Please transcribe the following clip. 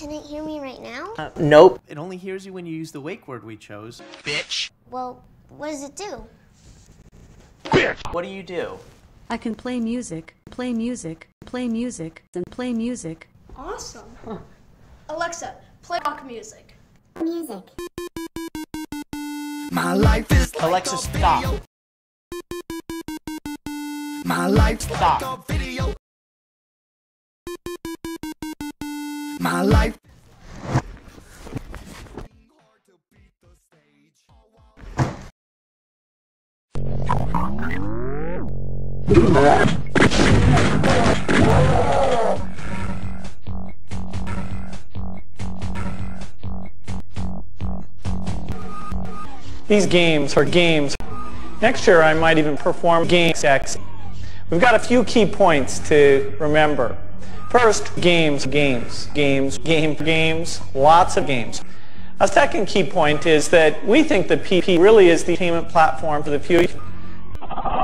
Can it hear me right now? Nope. It only hears you when you use the wake word we chose. Bitch. Well, what does it do? Bitch. What do you do? I can play music, play music, play music, and play music. Awesome. Huh. Alexa, play rock music. Music. My life is like Alexa, stop. My life's Stop. like a video. My life. These games are games. Next year I might even perform game sex. We've got a few key points to remember. First, games, lots of games. A second key point is that we think that PP really is the entertainment platform for the future.